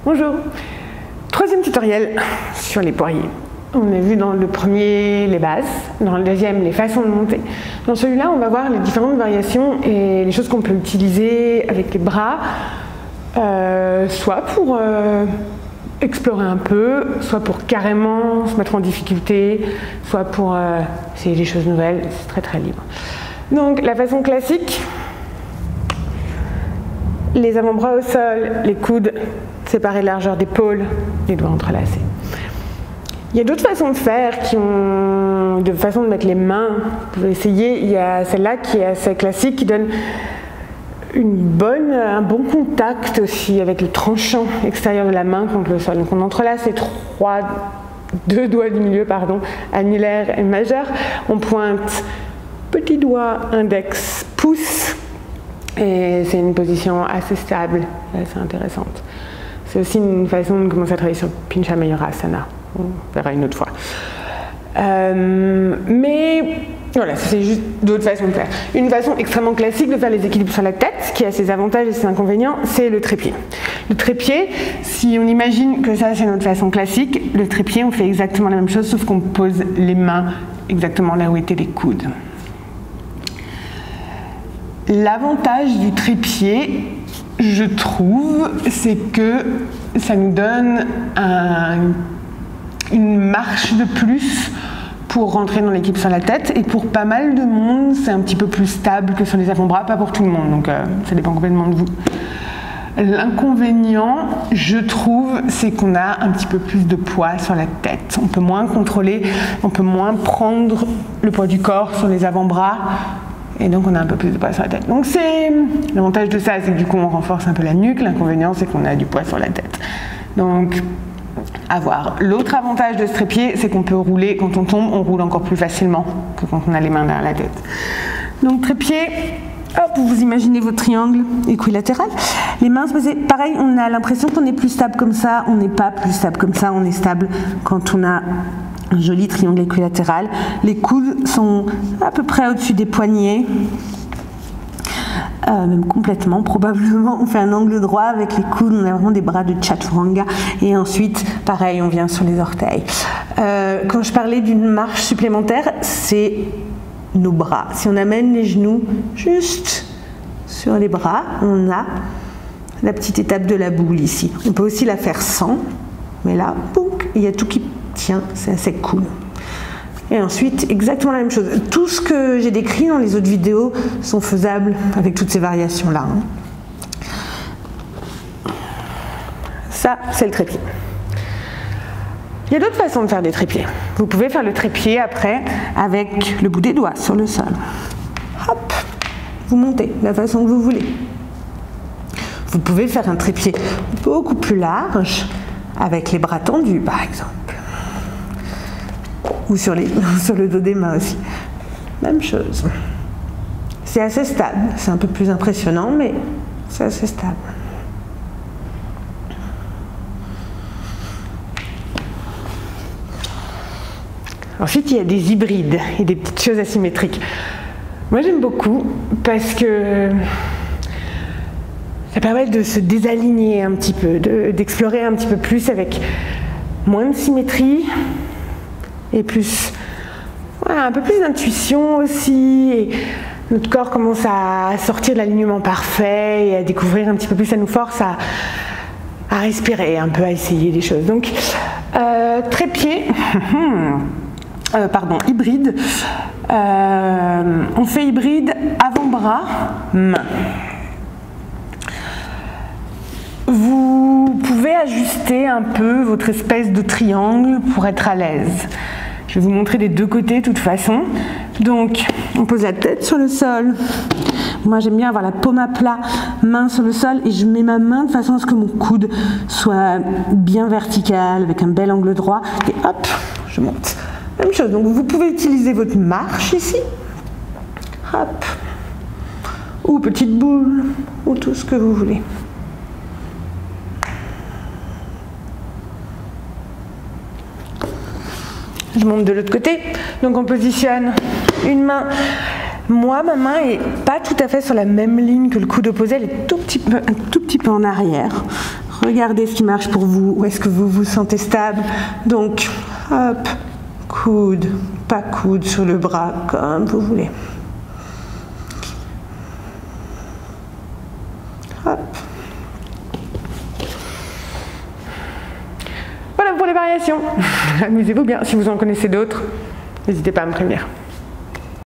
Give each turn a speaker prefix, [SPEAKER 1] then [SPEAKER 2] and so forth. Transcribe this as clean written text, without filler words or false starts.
[SPEAKER 1] Bonjour. Troisième tutoriel sur les poiriers. On a vu dans le premier les bases, dans le deuxième les façons de monter. Dans celui-là, on va voir les différentes variations et les choses qu'on peut utiliser avec les bras, soit pour explorer un peu, soit pour carrément se mettre en difficulté, soit pour essayer des choses nouvelles. C'est très très libre. Donc la façon classique, les avant-bras au sol, les coudes séparés de largeur d'épaule, les doigts entrelacés. Il y a d'autres façons de faire, de façon de mettre les mains. Vous pouvez essayer. Il y a celle-là qui est assez classique, qui donne un bon contact aussi avec le tranchant extérieur de la main contre le sol. Donc on entrelace les deux doigts du milieu, annulaire et majeur. On pointe petit doigt, index, pouce. Et c'est une position assez stable, assez intéressante. C'est aussi une façon de commencer à travailler sur Pincha Mayurasana. On verra une autre fois. Mais voilà, c'est juste d'autres façons de faire. Une façon extrêmement classique de faire les équilibres sur la tête, qui a ses avantages et ses inconvénients, c'est le trépied. Le trépied, si on imagine que ça c'est notre façon classique, le trépied on fait exactement la même chose, sauf qu'on pose les mains exactement là où étaient les coudes. L'avantage du trépied, je trouve, c'est que ça nous donne une marche de plus pour rentrer dans l'équipe sur la tête, et pour pas mal de monde, c'est un petit peu plus stable que sur les avant-bras, pas pour tout le monde, donc ça dépend complètement de vous. L'inconvénient, je trouve, c'est qu'on a un petit peu plus de poids sur la tête. On peut moins contrôler, on peut moins prendre le poids du corps sur les avant-bras, et donc on a un peu plus de poids sur la tête. Donc l'avantage de ça, c'est que du coup on renforce un peu la nuque. L'inconvénient, c'est qu'on a du poids sur la tête. Donc à voir. L'autre avantage de ce trépied, c'est qu'on peut rouler, quand on tombe, on roule encore plus facilement que quand on a les mains derrière la tête. Donc trépied, hop, vous imaginez votre triangle équilatéral. Les mains se poser, pareil, on a l'impression qu'on est plus stable comme ça, on n'est pas plus stable comme ça, on est stable quand on a un joli triangle équilatéral. Les coudes sont à peu près au-dessus des poignets, même complètement, probablement. On fait un angle droit avec les coudes, on a vraiment des bras de chaturanga. Et ensuite, pareil, on vient sur les orteils. Quand je parlais d'une marche supplémentaire, c'est nos bras. Si on amène les genoux juste sur les bras, on a la petite étape de la boule ici. On peut aussi la faire sans, mais là, boum, il y a tout qui tient, c'est assez cool. Et ensuite, exactement la même chose. Tout ce que j'ai décrit dans les autres vidéos sont faisables avec toutes ces variations-là. Ça, c'est le trépied. Il y a d'autres façons de faire des trépieds. Vous pouvez faire le trépied après avec le bout des doigts sur le sol. Hop, vous montez de la façon que vous voulez. Vous pouvez faire un trépied beaucoup plus large avec les bras tendus, par exemple. Ou sur le dos des mains aussi. Même chose. C'est assez stable. C'est un peu plus impressionnant, mais c'est assez stable. Ensuite, il y a des hybrides et des petites choses asymétriques. Moi, j'aime beaucoup parce que ça permet de se désaligner un petit peu, d'explorer un petit peu plus avec moins de symétrie et plus, un peu plus d'intuition aussi. Et notre corps commence à sortir de l'alignement parfait et à découvrir un petit peu plus. Ça nous force à respirer un peu, à essayer des choses. Donc, trépied, hybride. On fait hybride avant-bras, main. Vous pouvez ajuster un peu votre espèce de triangle pour être à l'aise. Je vais vous montrer des deux côtés de toute façon. Donc, on pose la tête sur le sol. Moi, j'aime bien avoir la paume à plat, main sur le sol, et je mets ma main de façon à ce que mon coude soit bien vertical, avec un bel angle droit. Et hop, je monte. Même chose. Donc, vous pouvez utiliser votre marche ici. Hop. Ou petite boule, ou tout ce que vous voulez. Je monte de l'autre côté, donc on positionne une main. Moi, ma main est pas tout à fait sur la même ligne que le coude opposé, elle est un tout petit peu en arrière. Regardez ce qui marche pour vous. Où est-ce que vous vous sentez stable? Donc, hop, coude, pas coude sur le bras, comme vous voulez. Hop. Voilà pour les variations. Amusez-vous bien. Si vous en connaissez d'autres, n'hésitez pas à me prévenir.